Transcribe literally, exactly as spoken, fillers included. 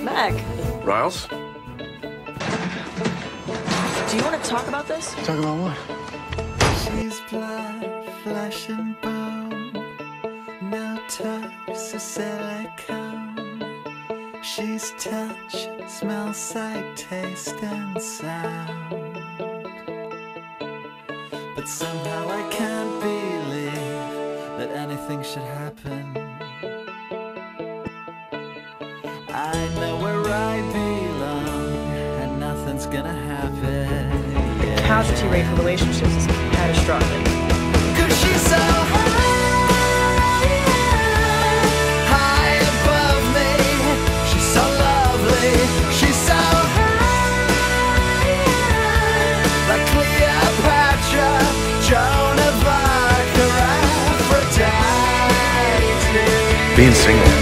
Mac. Riles? Do you want to talk about this? Talk about what? She's blood, flesh and bone. No touch or silicone. She's touch, smell, sight, taste and sound. But somehow I can't believe that anything should happen. I know where I belong, and nothing's gonna happen. The casualty rate for relationships is catastrophic. Cause she's so high, high above me. She's so lovely. She's so high, like Cleopatra, Joan of Arc, or Aphrodite. Being single